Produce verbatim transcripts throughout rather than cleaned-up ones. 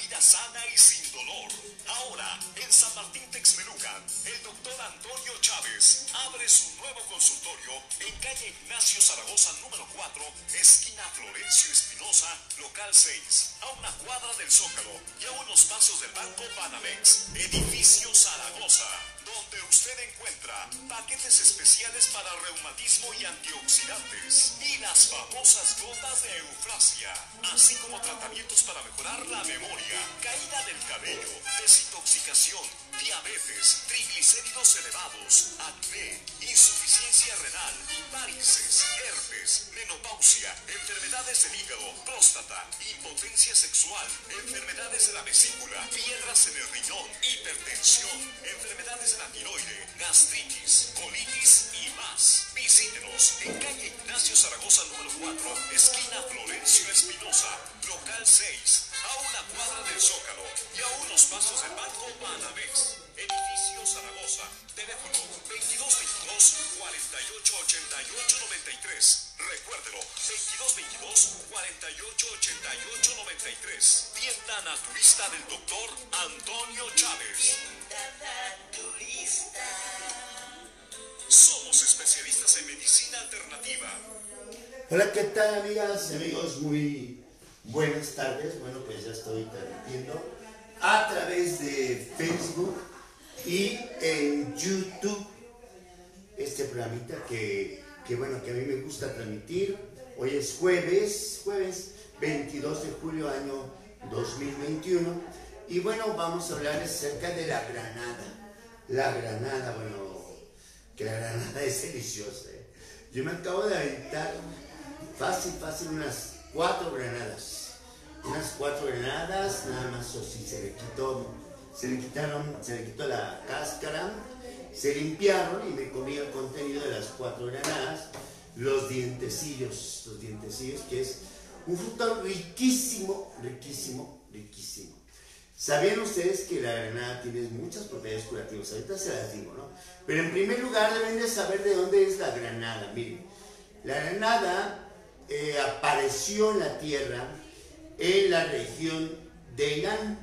vida sana y sin dolor. Ahora, en San Martín Texmelucan, el doctor Antonio Chávez abre su nuevo consultorio en calle Ignacio Zaragoza número cuatro, esquina Florencio Espinosa, local seis, a una cuadra del Zócalo y a unos pasos del Banco Banamex, edificio Zaragoza, donde usted encuentra paquetes especiales para reumatismo y antioxidantes y las famosas gotas de Eufrasia, así como tratamientos para mejorar la memoria, caída del cabello, desintoxicación, diabetes, triglicéridos elevados, acné, insuficiencia renal, varices, herpes, menopausia, enfermedades del hígado, próstata, impotencia sexual, enfermedades de la vesícula, piedras en el riñón, hipertensión, enfermedades de la tiroide, gastritis, colitis y más. Visítenos en calle Ignacio Zaragoza número cuatro, esquina Florencio Espinosa, local seis, a una cuadra del Zócalo y a unos pasos del Banco Banamex, edificio Zaragoza. Teléfono veintidós veintidós, cuarenta y ocho ochenta y ocho noventa y tres. Recuérdelo, veintidós veintidós, cuarenta y ocho ochenta y ocho noventa y tres. Tienda naturista del doctor Antonio Chávez. Somos especialistas en medicina alternativa. Hola, ¿qué tal, amigas y amigos? Muy buenas tardes. Bueno, pues ya estoy transmitiendo a través de Facebook y en YouTube este programita que, que bueno, que a mí me gusta transmitir. Hoy es jueves, jueves veintidós de julio año dos mil veintiuno, y bueno, vamos a hablar acerca de la granada. La granada, bueno, que la granada es deliciosa, ¿eh? Yo me acabo de aventar fácil, fácil unas cuatro granadas. Unas cuatro granadas, nada más, o si se le quitó, se le quitaron, se le quitó la cáscara, se limpiaron y me comí el contenido de las cuatro granadas, los dientecillos, los dientecillos, que es un fruto riquísimo, riquísimo, riquísimo. ¿Sabían ustedes que la granada tiene muchas propiedades curativas? Ahorita se las digo, ¿no? Pero en primer lugar deben de saber de dónde es la granada. Miren, la granada eh, apareció en la tierra en la región de Irán,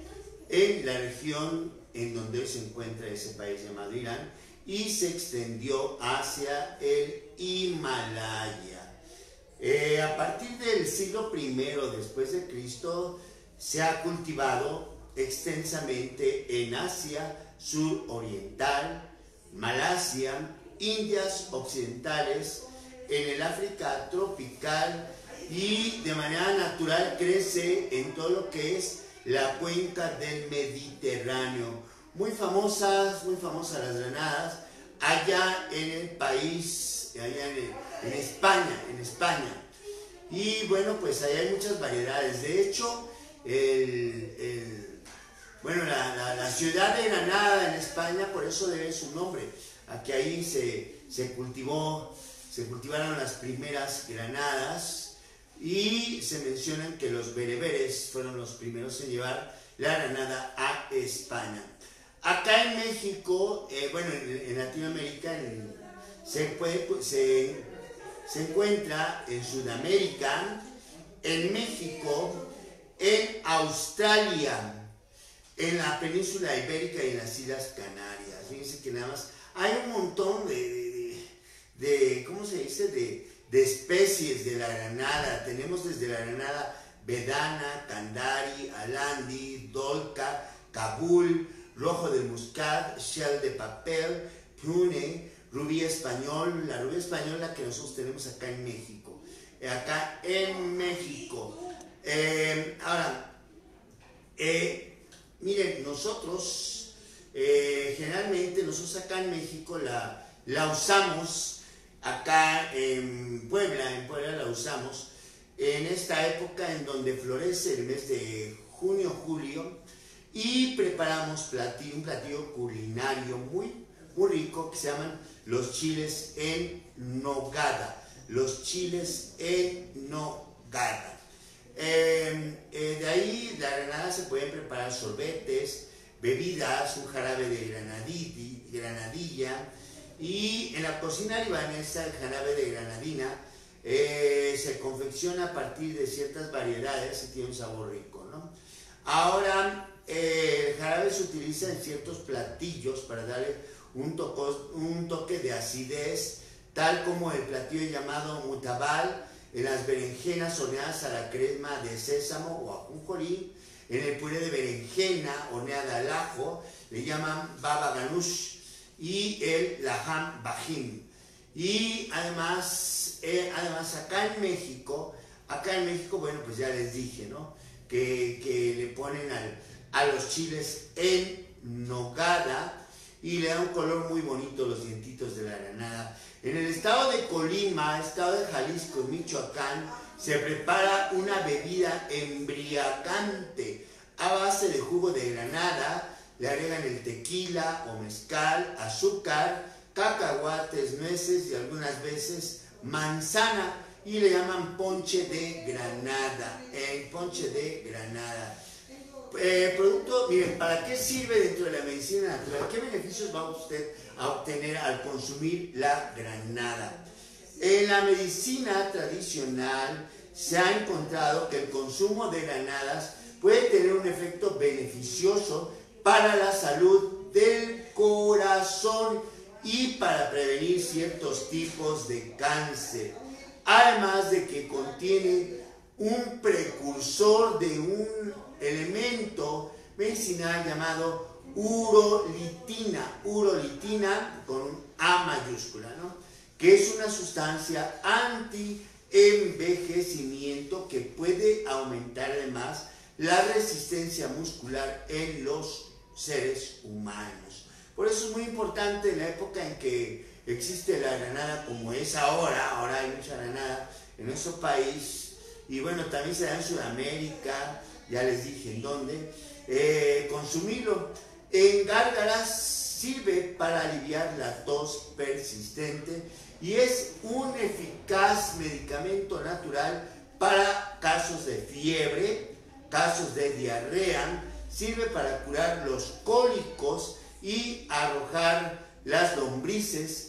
en la región en donde se encuentra ese país llamado Irán, y se extendió hacia el Himalaya. Eh, a partir del siglo primero después de Cristo se ha cultivado extensamente en Asia suroriental, Malasia, Indias occidentales, en el África tropical, y de manera natural crece en todo lo que es la cuenca del Mediterráneo. Muy famosas, muy famosas las granadas allá en el país, allá en, en España, en España. Y bueno, pues allá hay muchas variedades. De hecho, el, el, bueno, la, la, la ciudad de Granada en España, por eso debe su nombre. Aquí ahí se, se cultivó, se cultivaron las primeras granadas. Y se mencionan que los bereberes fueron los primeros en llevar la granada a España. Acá en México, eh, bueno, en, en Latinoamérica, en, se, puede, se, se encuentra en Sudamérica, en México, en Australia, en la península ibérica y en las Islas Canarias. Fíjense que nada más hay un montón de, de, de, de ¿cómo se dice?, de de especies de la granada. Tenemos desde la granada Vedana, Candari, Alandi, Dolca, Kabul, Rojo de Muscat, Shell de Papel, Prune, Rubí Español, la rubí española que nosotros tenemos acá en México. Acá en México. Eh, ahora, eh, miren, nosotros, eh, generalmente, nosotros acá en México la, la usamos. Acá en Puebla, en Puebla la usamos en esta época en donde florece el mes de junio, julio, y preparamos platillo, un platillo culinario muy, muy rico que se llaman los chiles en nogada. Los chiles en nogada. Eh, eh, de ahí, de la granada se pueden preparar sorbetes, bebidas, un jarabe de granadilla, granadilla. Y en la cocina libanesa, el jarabe de granadina eh, se confecciona a partir de ciertas variedades y tiene un sabor rico, ¿no? Ahora, eh, el jarabe se utiliza en ciertos platillos para darle un, toco, un toque de acidez, tal como el platillo llamado mutabal, en las berenjenas horneadas a la crema de sésamo o ajonjolí, en el puré de berenjena horneada al ajo, le llaman baba ganoush, y el laham bajim. Y además, eh, además acá en México, acá en México, bueno, pues ya les dije, ¿no? Que, que le ponen al, a los chiles en nogada y le da un color muy bonito los dientitos de la granada. En el estado de Colima, estado de Jalisco y Michoacán, se prepara una bebida embriagante a base de jugo de granada, le agregan el tequila o mezcal, azúcar, cacahuates, nueces y algunas veces manzana, y le llaman ponche de granada, el ponche de granada. Eh, producto, miren, ¿para qué sirve dentro de la medicina natural? ¿Qué beneficios va usted a obtener al consumir la granada? En la medicina tradicional se ha encontrado que el consumo de granadas puede tener un efecto beneficioso para la salud del corazón y para prevenir ciertos tipos de cáncer. Además de que contiene un precursor de un elemento medicinal llamado urolitina, urolitina con un A mayúscula, ¿no? Que es una sustancia anti-envejecimiento que puede aumentar además la resistencia muscular en los seres humanos. Por eso es muy importante en la época en que existe la granada como es ahora, ahora hay mucha granada en nuestro país, y bueno, también se da en Sudamérica, ya les dije en dónde, eh, consumirlo. En gárgaras sirve para aliviar la tos persistente y es un eficaz medicamento natural para casos de fiebre, casos de diarrea, sirve para curar los cólicos y arrojar las lombrices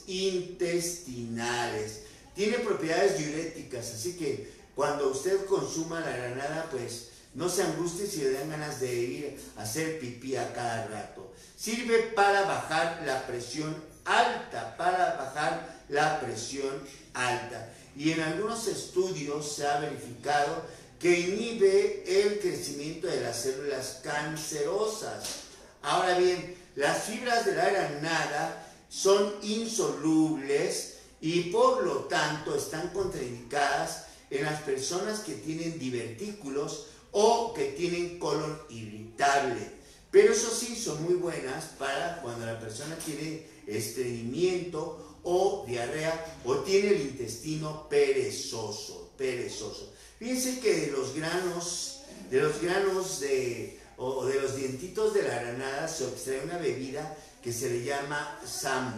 intestinales. Tiene propiedades diuréticas, así que cuando usted consuma la granada, pues no se angustie si le dan ganas de ir a hacer pipí a cada rato. Sirve para bajar la presión alta, para bajar la presión alta. Y en algunos estudios se ha verificado que inhibe el crecimiento de las células cancerosas. Ahora bien, las fibras de la granada son insolubles y por lo tanto están contraindicadas en las personas que tienen divertículos o que tienen colon irritable. Pero eso sí, son muy buenas para cuando la persona tiene estreñimiento o diarrea o tiene el intestino perezoso, perezoso. Fíjense que de los granos, de los granos de, o de los dientitos de la granada se extrae una bebida que se le llama samu,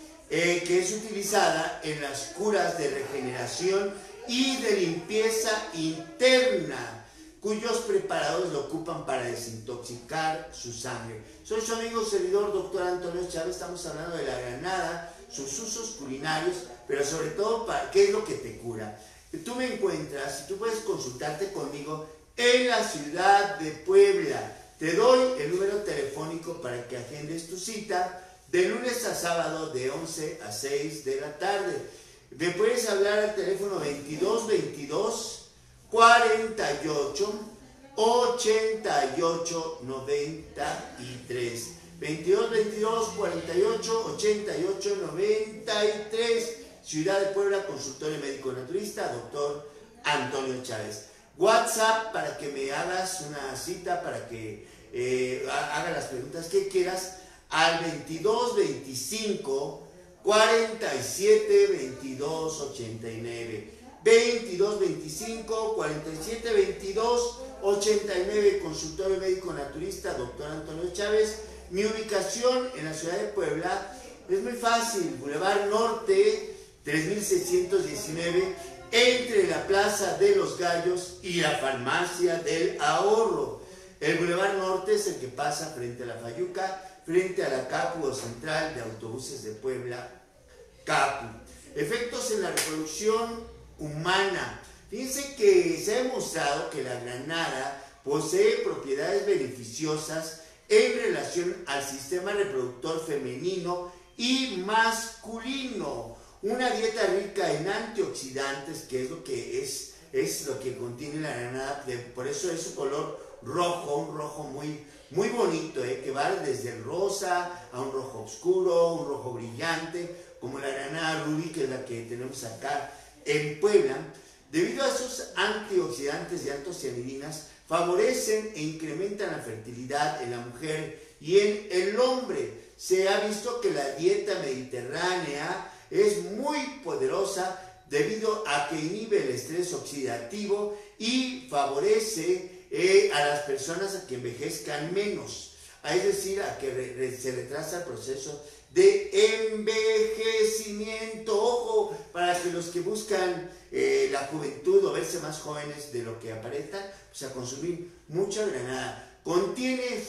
eh, que es utilizada en las curas de regeneración y de limpieza interna, cuyos preparados lo ocupan para desintoxicar su sangre. Soy su amigo servidor, doctor Antonio Chávez. Estamos hablando de la granada, sus usos culinarios, pero sobre todo para qué es lo que te cura. Tú me encuentras, tú puedes consultarte conmigo en la ciudad de Puebla. Te doy el número telefónico para que agendes tu cita de lunes a sábado de once a seis de la tarde. Me puedes hablar al teléfono veintidós veintidós cuarenta y ocho ochenta y ocho noventa y tres. veintidós veintidós cuarenta y ocho ochenta y ocho noventa y tres. Ciudad de Puebla, consultorio médico naturista, doctor Antonio Chávez. WhatsApp para que me hagas una cita, para que eh, haga las preguntas que quieras, al veintidós veinticinco cuarenta y siete veintidós ochenta y nueve. veintidós veinticinco cuarenta y siete veintidós ochenta y nueve, consultorio médico naturista, doctor Antonio Chávez. Mi ubicación en la ciudad de Puebla es muy fácil: Boulevard Norte tres mil seiscientos diecinueve, entre la Plaza de los Gallos y la Farmacia del Ahorro. El Boulevard Norte es el que pasa frente a la Fayuca, frente a la Capu o Central de Autobuses de Puebla, Capu. Efectos en la reproducción humana. Fíjense que se ha demostrado que la granada posee propiedades beneficiosas en relación al sistema reproductor femenino y masculino. Una dieta rica en antioxidantes, que es lo que es, es lo que contiene la granada, de, por eso es su color rojo, un rojo muy, muy bonito, ¿eh? Que va desde el rosa a un rojo oscuro, un rojo brillante, como la granada rubí, que es la que tenemos acá en Puebla. Debido a esos antioxidantes y antocianidinas, favorecen e incrementan la fertilidad en la mujer y en el hombre. Se ha visto que la dieta mediterránea es muy poderosa debido a que inhibe el estrés oxidativo y favorece eh, a las personas a que envejezcan menos, es decir, a que re, re, se retrasa el proceso de envejecimiento. Ojo, para que los que buscan eh, la juventud o verse más jóvenes de lo que aparentan, pues a consumir mucha granada. Contiene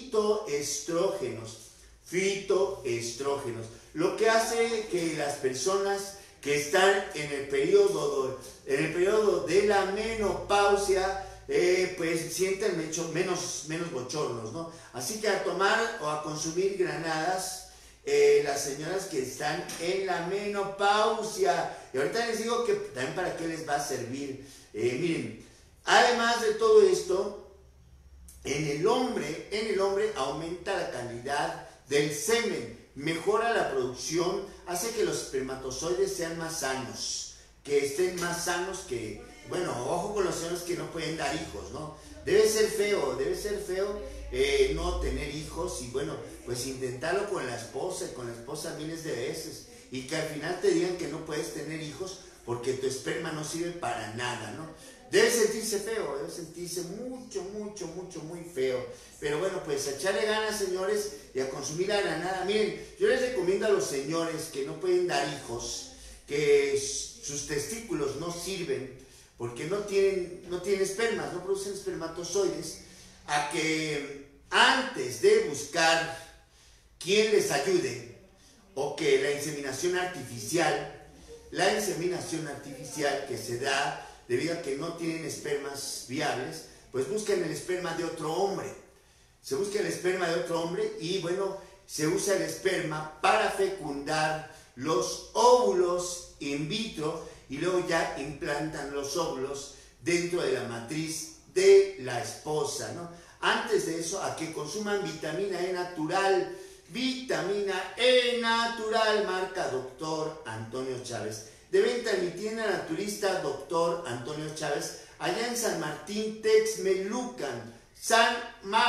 fitoestrógenos, fitoestrógenos, lo que hace que las personas que están en el periodo, en el periodo de la menopausia, eh, pues sienten menos, menos bochornos, ¿no? Así que a tomar o a consumir granadas, Eh, las señoras que están en la menopausia. Y ahorita les digo que también para qué les va a servir. Eh, miren, además de todo esto, en el hombre, en el hombre aumenta la calidad del semen, mejora la producción, hace que los espermatozoides sean más sanos, que estén más sanos que, bueno, ojo con los señores que no pueden dar hijos, ¿no? Debe ser feo, debe ser feo eh, no tener hijos y bueno, pues intentarlo con la esposa y con la esposa miles de veces y que al final te digan que no puedes tener hijos porque tu esperma no sirve para nada, ¿no? Debe sentirse feo, debe sentirse mucho, mucho, mucho, muy feo. Pero bueno, pues a echarle ganas, señores, y a consumir la granada. Miren, yo les recomiendo a los señores que no pueden dar hijos, que sus testículos no sirven, porque no tienen, no tienen espermas, no producen espermatozoides, a que antes de buscar quien les ayude, o que la inseminación artificial, la inseminación artificial que se da debido a que no tienen espermas viables, pues buscan el esperma de otro hombre. Se busca el esperma de otro hombre y bueno, se usa el esperma para fecundar los óvulos in vitro y luego ya implantan los óvulos dentro de la matriz de la esposa, ¿no? Antes de eso, a que consuman vitamina E natural, vitamina E natural, marca doctor Antonio Chávez. De venta en mi tienda naturista doctor Antonio Chávez, allá en San Martín Texmelucan, San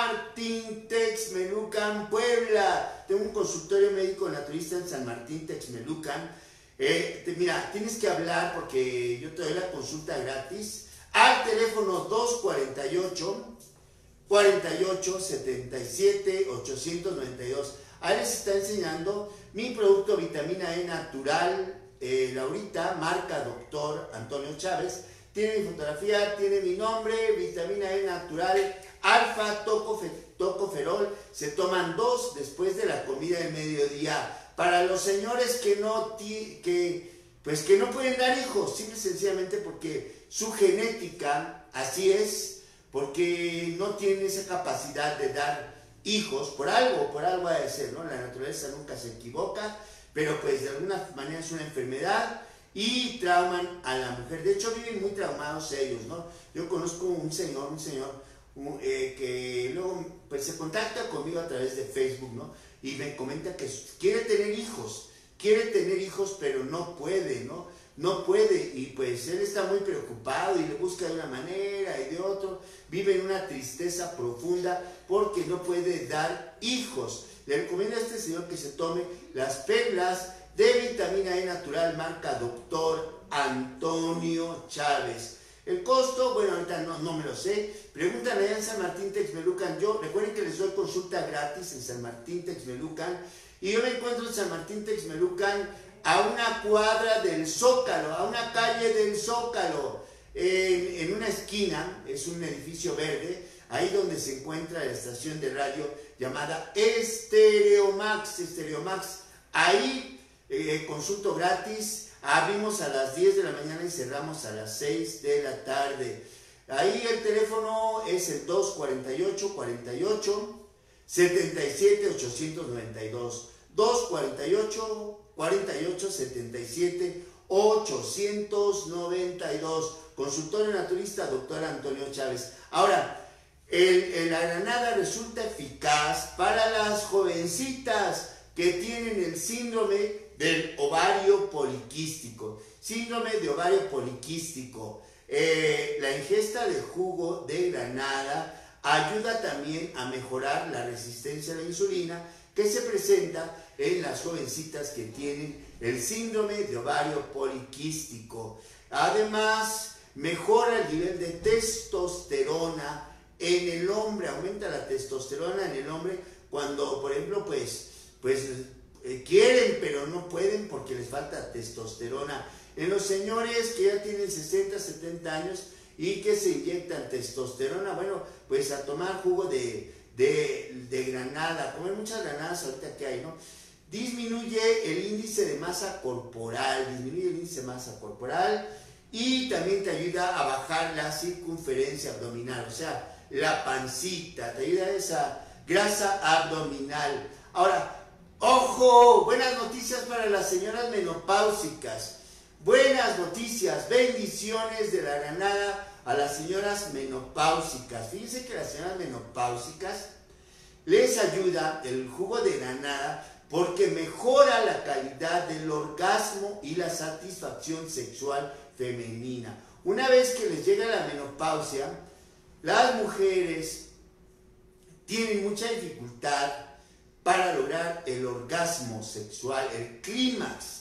Martín Texmelucan, Puebla. Tengo un consultorio médico naturista en San Martín Texmelucan. Eh, te, mira, tienes que hablar porque yo te doy la consulta gratis al teléfono dos cuarenta y ocho, cuarenta y ocho, setenta y siete, ochocientos noventa y dos. Ahí les está enseñando mi producto vitamina E natural, eh, Laurita, marca doctor Antonio Chávez. Tiene mi fotografía, tiene mi nombre, vitamina E natural, alfa tocofe, tocoferol. Se toman dos después de la comida de mediodía. Para los señores que no, que, pues que no pueden dar hijos, simple y sencillamente porque su genética así es, porque no tienen esa capacidad de dar hijos, por algo, por algo ha de ser, ¿no? La naturaleza nunca se equivoca, pero pues de alguna manera es una enfermedad y trauman a la mujer. De hecho viven muy traumados ellos, ¿no? Yo conozco un señor, un señor un, eh, que luego pues se contacta conmigo a través de Facebook, ¿no? Y me comenta que quiere tener hijos, quiere tener hijos, pero no puede, ¿no? No puede, y pues él está muy preocupado y le busca de una manera y de otro, vive en una tristeza profunda porque no puede dar hijos. Le recomiendo a este señor que se tome las perlas de vitamina E natural, marca doctor Antonio Chávez. El costo, bueno, ahorita no, no me lo sé. Pregúntale allá en San Martín Texmelucan. Yo, recuerden que les doy consulta gratis en San Martín Texmelucan. Y yo me encuentro en San Martín Texmelucan a una cuadra del Zócalo, a una calle del Zócalo. En, en una esquina, es un edificio verde, ahí donde se encuentra la estación de radio llamada Estereomax. Estereomax. Ahí eh, consulto gratis. Abrimos a las diez de la mañana y cerramos a las seis de la tarde. Ahí el teléfono es el dos cuarenta y ocho, cuarenta y ocho, setenta y siete, ochocientos noventa y dos. dos cuarenta y ocho, cuarenta y ocho, setenta y siete, ochocientos noventa y dos. Consultorio naturista, doctor Antonio Chávez. Ahora, el, el, la granada resulta eficaz para las jovencitas que tienen el síndrome del ovario poliquístico. Síndrome de ovario poliquístico. Eh, la ingesta de jugo de granada ayuda también a mejorar la resistencia a la insulina que se presenta en las jovencitas que tienen el síndrome de ovario poliquístico. Además, mejora el nivel de testosterona en el hombre, aumenta la testosterona en el hombre cuando, por ejemplo, pues, pues eh, quieren pero no pueden porque les falta testosterona. En los señores que ya tienen sesenta, setenta años y que se inyectan testosterona, bueno, pues a tomar jugo de, de, de granada, comer muchas granadas ahorita que hay, ¿no? Disminuye el índice de masa corporal, disminuye el índice de masa corporal y también te ayuda a bajar la circunferencia abdominal, o sea, la pancita, te ayuda a esa grasa abdominal. Ahora, ojo, buenas noticias para las señoras menopáusicas. Buenas noticias, bendiciones de la granada a las señoras menopáusicas. Fíjense que las señoras menopáusicas les ayuda el jugo de granada porque mejora la calidad del orgasmo y la satisfacción sexual femenina. Una vez que les llega la menopausia, las mujeres tienen mucha dificultad para lograr el orgasmo sexual, el clímax,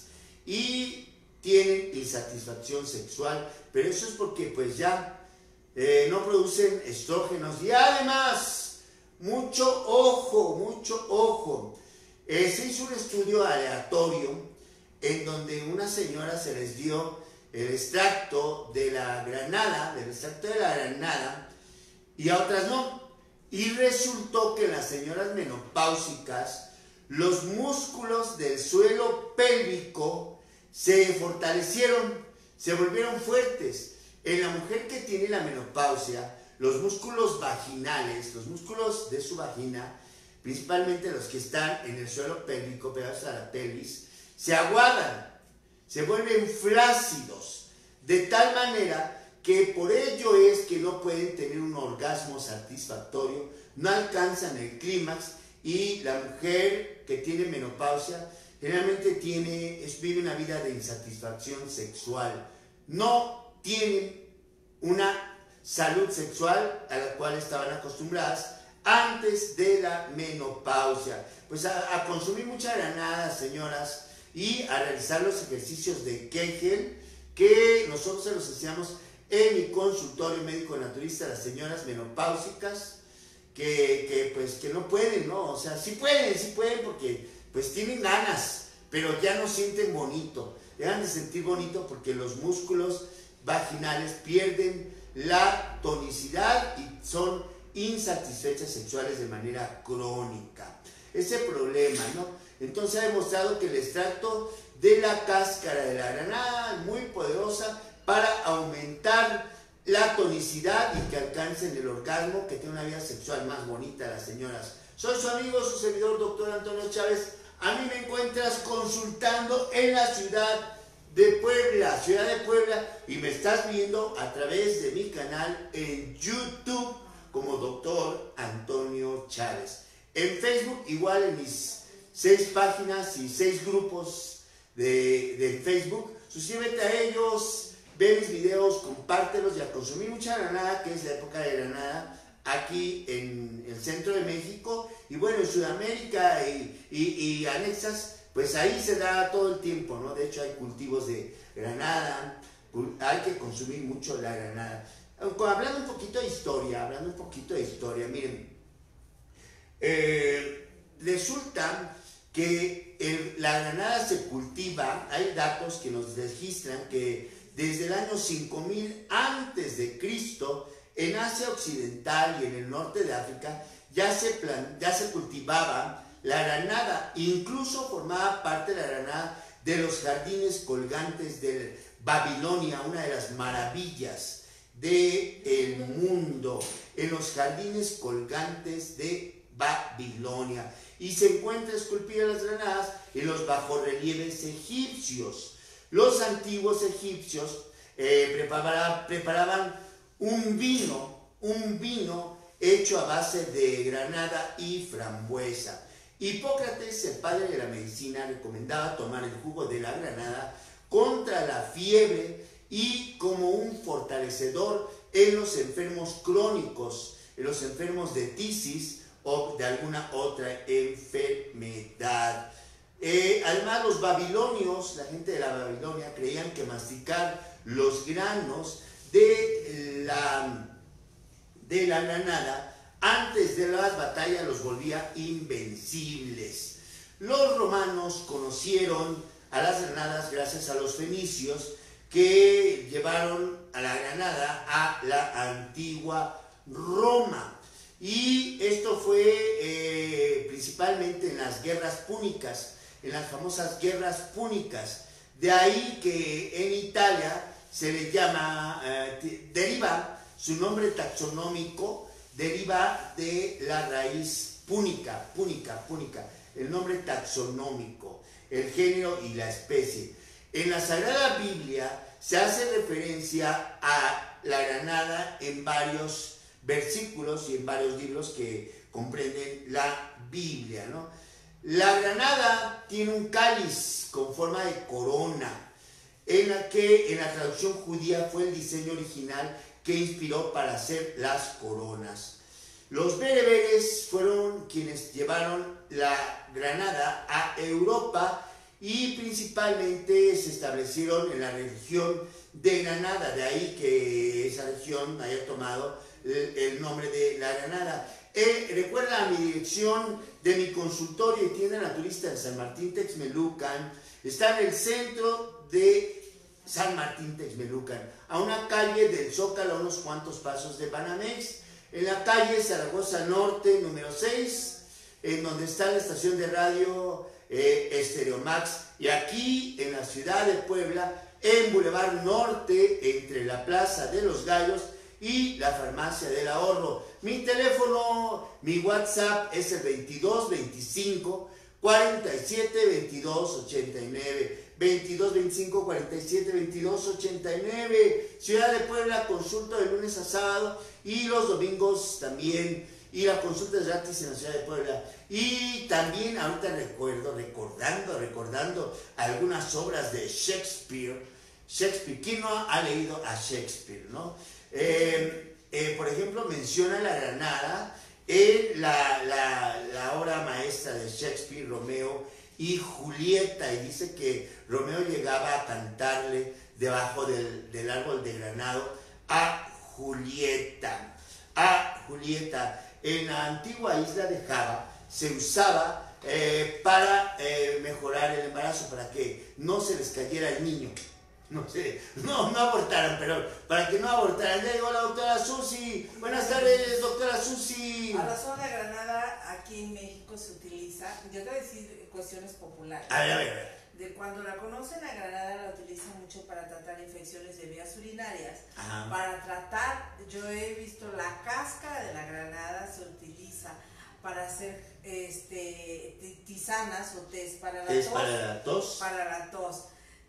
y tienen insatisfacción sexual, pero eso es porque pues ya eh, no producen estrógenos. Y además, mucho ojo, mucho ojo, eh, se hizo un estudio aleatorio en donde una señora se les dio el extracto de la granada, del extracto de la granada, y a otras no. Y resultó que en las señoras menopáusicas, los músculos del suelo pélvico se fortalecieron, se volvieron fuertes. En la mujer que tiene la menopausia, los músculos vaginales, los músculos de su vagina, principalmente los que están en el suelo pélvico, pegados a la pelvis, se aguadan, se vuelven flácidos, de tal manera que por ello es que no pueden tener un orgasmo satisfactorio, no alcanzan el clímax, y la mujer que tiene menopausia generalmente tiene, es, vive una vida de insatisfacción sexual. No tienen una salud sexual a la cual estaban acostumbradas antes de la menopausia. Pues a, a consumir mucha granada, señoras, y a realizar los ejercicios de Kegel que nosotros se los enseñamos en mi consultorio médico naturista a las señoras menopáusicas que, que pues que no pueden, ¿no? O sea, sí pueden, sí pueden porque pues tienen ganas, pero ya no sienten bonito, dejan de sentir bonito porque los músculos vaginales pierden la tonicidad y son insatisfechas sexuales de manera crónica. Ese problema, ¿no? Entonces ha demostrado que el extracto de la cáscara de la granada es muy poderosa para aumentar la tonicidad y que alcancen el orgasmo, que tengan una vida sexual más bonita las señoras. Soy su amigo, su servidor, doctor Antonio Chávez. A mí me encuentras consultando en la ciudad de Puebla, ciudad de Puebla, y me estás viendo a través de mi canal en YouTube como doctor Antonio Chávez. En Facebook, igual en mis seis páginas y seis grupos de, de Facebook. Suscríbete a ellos, ve mis videos, compártelos y a consumir mucha granada, que es la época de granada aquí en el centro de México y bueno, en Sudamérica y, y, y anexas, pues ahí se da todo el tiempo, ¿no? De hecho hay cultivos de granada, hay que consumir mucho la granada. Hablando un poquito de historia, hablando un poquito de historia, miren, eh, resulta que el, la granada se cultiva, hay datos que nos registran que desde el año cinco mil antes de Cristo, en Asia Occidental y en el norte de África ya se, plan, ya se cultivaba la granada, incluso formaba parte de la granada de los jardines colgantes de Babilonia, una de las maravillas del mundo, en los jardines colgantes de Babilonia, y se encuentra esculpida las granadas en los bajorrelieves egipcios. Los antiguos egipcios eh, prepara, preparaban un vino, un vino hecho a base de granada y frambuesa. Hipócrates, el padre de la medicina, recomendaba tomar el jugo de la granada contra la fiebre y como un fortalecedor en los enfermos crónicos, en los enfermos de tisis o de alguna otra enfermedad. Eh, además, los babilonios, la gente de la Babilonia, creían que masticar los granos de la, de la granada antes de las batallas los volvía invencibles. Los romanos conocieron a las granadas gracias a los fenicios, que llevaron a la granada a la antigua Roma. Y esto fue eh, principalmente en las guerras púnicas, en las famosas guerras púnicas. De ahí que en Italia se le llama, eh, deriva, su nombre taxonómico deriva de la raíz púnica, púnica, púnica, el nombre taxonómico, el género y la especie. En la Sagrada Biblia se hace referencia a la granada en varios versículos y en varios libros que comprenden la Biblia, ¿no? La granada tiene un cáliz con forma de corona, en la que en la traducción judía fue el diseño original que inspiró para hacer las coronas. Los bereberes fueron quienes llevaron la granada a Europa y principalmente se establecieron en la región de Granada, de ahí que esa región haya tomado el nombre de la Granada. Eh, recuerda mi dirección de mi consultorio y tienda naturista en San Martín Texmelucan. Está en el centro de San Martín Texmelucan, a una calle del Zócalo, a unos cuantos pasos de Banamex, en la calle Zaragoza Norte, número seis, en donde está la estación de radio eh, Estereomax, y aquí en la ciudad de Puebla, en Boulevard Norte, entre la Plaza de los Gallos y la Farmacia del Ahorro. Mi teléfono, mi WhatsApp es el veintidós veinticinco cuarenta y siete veintidós ochenta y nueve. veintidós veinticinco cuarenta y siete veintidós ochenta y nueve. Ciudad de Puebla, consulta de lunes a sábado y los domingos también. Y la consulta es gratis en la ciudad de Puebla. Y también ahorita recuerdo, recordando, recordando algunas obras de Shakespeare. Shakespeare, ¿quién no ha leído a Shakespeare, no? Eh, eh, por ejemplo, menciona la granada en la, la, la obra maestra de Shakespeare, Romeo y Julieta, y dice que Romeo llegaba a cantarle debajo del, del árbol de granado a Julieta. A Julieta. En la antigua isla de Java se usaba eh, para eh, mejorar el embarazo, para que no se les cayera el niño. No sé, no, no abortaran, pero para que no abortaran. Ya llegó la doctora Susi. Buenas tardes, doctora Susi. A razón de granada, aquí en México se utiliza, yo te voy a decir cuestiones populares. A ver, a ver, a ver. De cuando la conocen, la granada la utilizan mucho para tratar infecciones de vías urinarias. Ajá. Para tratar, yo he visto la cáscara de la granada se utiliza para hacer este, tisanas o test para la ¿Es tos. para la tos? Para la tos.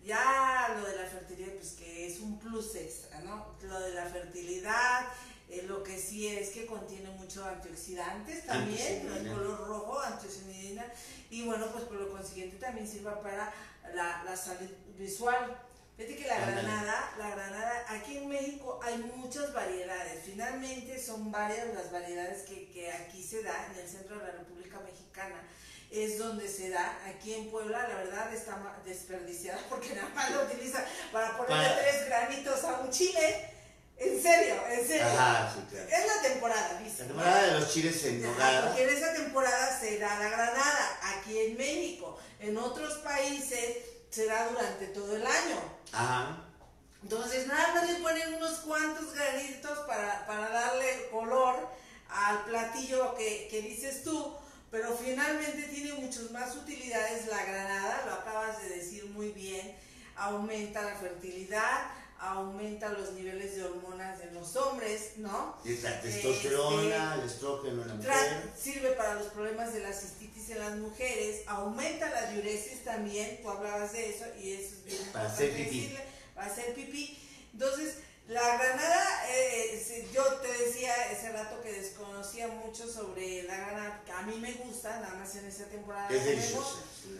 Ya lo de la fertilidad, pues que es un plus extra, ¿no? Lo de la fertilidad, eh, lo que sí es que contiene mucho antioxidantes también, el color rojo, antioxidina, y bueno, pues por lo consiguiente también sirva para la, la salud visual. Fíjate que la granada, la granada, aquí en México hay muchas variedades, finalmente son varias las variedades que, que aquí se da en el centro de la República Mexicana. Es donde se da, aquí en Puebla, la verdad está desperdiciada porque nada más lo utiliza para ponerle para... tres granitos a un chile. En serio, en serio. Ajá, sí, claro. Es la temporada, ¿viste? La temporada de los chiles en nogada. Porque en esa temporada se da la granada, aquí en México. En otros países se da durante todo el año. Ajá. Entonces nada más le ponen unos cuantos granitos para, para darle color al platillo que, que dices tú. Pero finalmente tiene muchas más utilidades la granada, lo acabas de decir muy bien, aumenta la fertilidad, aumenta los niveles de hormonas en los hombres, ¿no? La testosterona, este, el estrógeno en la mujer. Sirve para los problemas de la cistitis en las mujeres, aumenta la diuresis también, tú hablabas de eso, y eso es bien para hacer pipí. Para hacer pipí. Entonces, la granada, eh, yo te decía ese rato que desconocía mucho sobre la granada, que a mí me gusta, nada más en esta temporada. Es deliciosa.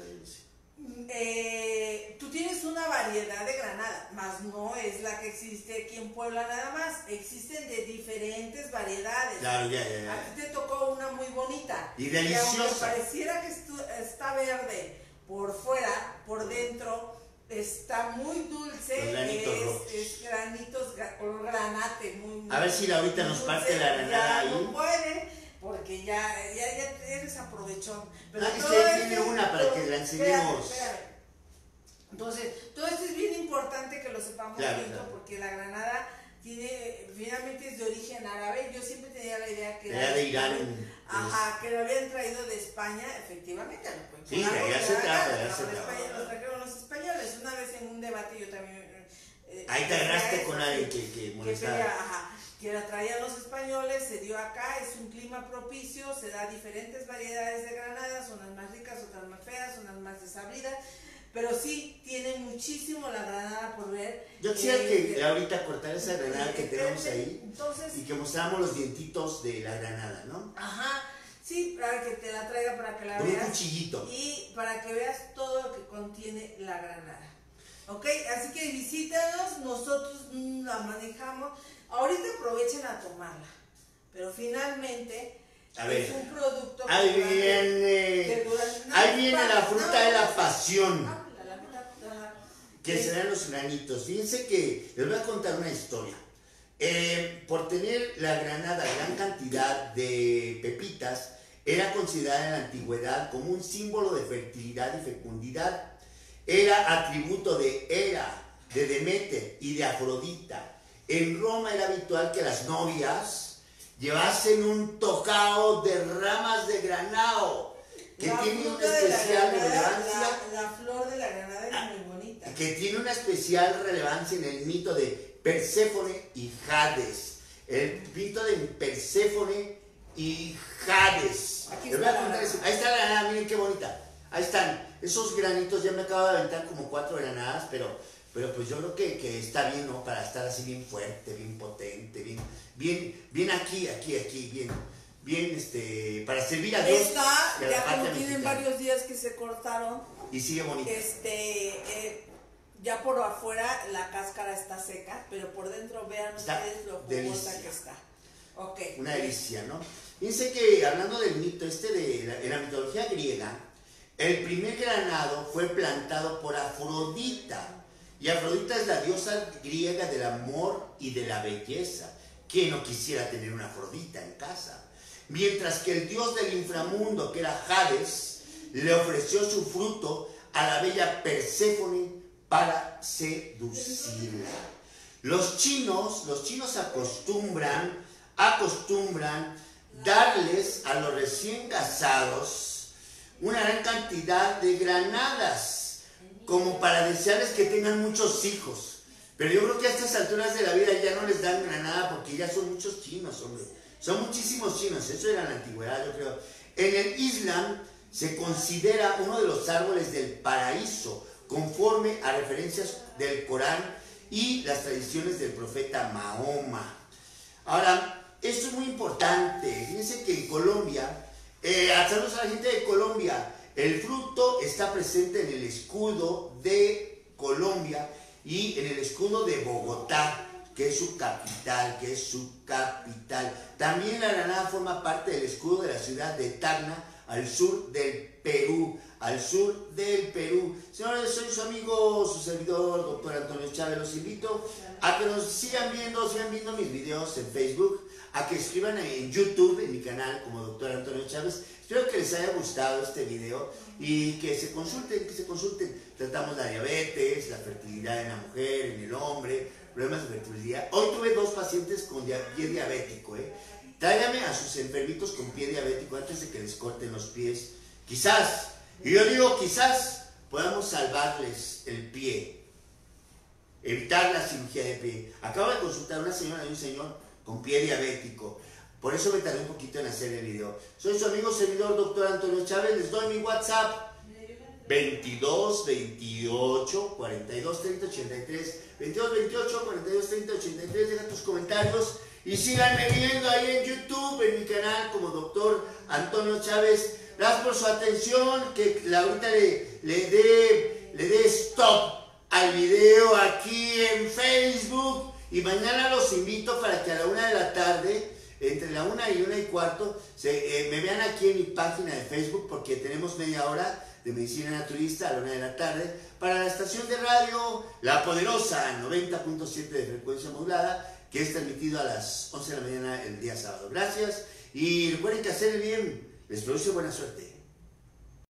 Eh, tú tienes una variedad de granada, más no es la que existe aquí en Puebla nada más, existen de diferentes variedades. Claro, ya, ya, ya. A ti te tocó una muy bonita. Y deliciosa. Y aunque pareciera que está verde por fuera, por dentro está muy dulce. Los granitos rojos. Es, es granitos, color granate. Muy, muy, a ver si ahorita nos dulce, parte la granada ahí. No puede, porque ya, ya, ya eres aprovechón. Pero ah, todo usted este, tiene una para que la enseñemos. Espérame, espérame. Entonces, todo esto es bien importante que lo sepamos, claro, esto, claro. porque la granada tiene, finalmente es de origen árabe. Yo siempre tenía la idea que era de Irán. En, ajá, que lo habían traído de España, efectivamente. Sí, de allá se trata, de allá se trata. Lo trajeron los españoles. Una vez en un debate yo también... Eh, Ahí te agarraste con alguien que, que molestaba. Que, ajá, que la traían los españoles, se dio acá, es un clima propicio, se da diferentes variedades de granadas, unas más ricas, otras más feas, unas más desabridas. Pero sí, tiene muchísimo la granada por ver. Yo quisiera eh, que que ahorita cortar esa granada que tenemos ahí. Entonces, y que mostramos los dientitos de la granada, ¿no? Ajá, sí, para que te la traiga, para que la Con veas. un cuchillito. Y para que veas todo lo que contiene la granada. Ok, así que visítanos, nosotros la manejamos. Ahorita aprovechen a tomarla. Pero finalmente... A ver, es un producto ahí que viene, que durante, no, ahí viene para, la fruta no, de la no, pasión, ah, la, la mitad, ajá. que serán los granitos. Fíjense que les voy a contar una historia. Eh, por tener la granada gran cantidad de pepitas, era considerada en la antigüedad como un símbolo de fertilidad y fecundidad. Era atributo de Hera, de Demeter y de Afrodita. En Roma era habitual que las novias llevasen un tocado de ramas de granado, que la tiene una de especial granada, relevancia. La, la flor de la granada es ah, muy bonita. Que tiene una especial relevancia en el mito de Perséfone y Hades. El mito de Perséfone y Hades. Aquí Les voy a contar eso. Ahí está la granada, miren qué bonita. Ahí están. Esos granitos, ya me acabo de aventar como cuatro granadas, pero... Pero pues yo creo que, que está bien, ¿no? Para estar así bien fuerte, bien potente, bien, bien, bien aquí, aquí, aquí, bien, bien, este, para servir a Dios. Esta, y a la ya como patria tienen mexicana. varios días que se cortaron. Y sigue bonita. Este, eh, ya por afuera la cáscara está seca, pero por dentro vean Está ustedes lo jugosa delicia. que está. Ok. Una delicia, ¿no? Fíjense que hablando del mito este de la, en la mitología griega, el primer granado fue plantado por Afrodita. Y Afrodita es la diosa griega del amor y de la belleza. ¿Quién no quisiera tener una Afrodita en casa? Mientras que el dios del inframundo, que era Hades, le ofreció su fruto a la bella Perséfone para seducirla. Los chinos, los chinos acostumbran, acostumbran darles a los recién casados una gran cantidad de granadas, como para desearles que tengan muchos hijos. Pero yo creo que a estas alturas de la vida ya no les dan granada porque ya son muchos chinos, hombre. Son muchísimos chinos, eso era en la antigüedad, yo creo. En el Islam se considera uno de los árboles del paraíso, conforme a referencias del Corán y las tradiciones del profeta Mahoma. Ahora, esto es muy importante. Fíjense que en Colombia, eh, saludos a la gente de Colombia, el fruto está presente en el escudo de Colombia y en el escudo de Bogotá, que es su capital, que es su capital. También la granada forma parte del escudo de la ciudad de Tacna, al sur del Perú, al sur del Perú. Señores, soy su amigo, su servidor, doctor Antonio Chávez. Los invito a que nos sigan viendo, sigan viendo mis videos en Facebook, a que escriban en YouTube, en mi canal, como doctor Antonio Chávez. Espero que les haya gustado este video y que se consulten, que se consulten. Tratamos la diabetes, la fertilidad en la mujer, en el hombre, problemas de fertilidad. Hoy tuve dos pacientes con pie diabético, ¿eh? Tráigame a sus enfermitos con pie diabético antes de que les corten los pies. Quizás, y yo digo quizás, podamos salvarles el pie. evitar la cirugía de pie. Acabo de consultar a una señora y un señor con pie diabético. Por eso me tardé un poquito en hacer el video. Soy su amigo servidor, doctor Antonio Chávez. Les doy mi WhatsApp. veintidós, veintiocho, cuarenta y dos, treinta, ochenta y tres. veintidós, veintiocho, cuarenta y dos, treinta, ochenta y tres. Deja tus comentarios. Y síganme viendo ahí en YouTube, en mi canal, como doctor Antonio Chávez. Gracias por su atención. Que ahorita le, le dé le dé stop al video aquí en Facebook. Y mañana los invito para que a la una de la tarde, entre la una y una y cuarto, se, eh, me vean aquí en mi página de Facebook, porque tenemos media hora de medicina naturista a la una de la tarde para la estación de radio La Poderosa noventa punto siete de frecuencia modulada, que es transmitido a las once de la mañana el día sábado. Gracias y recuerden que hacer el bien les produce buena suerte.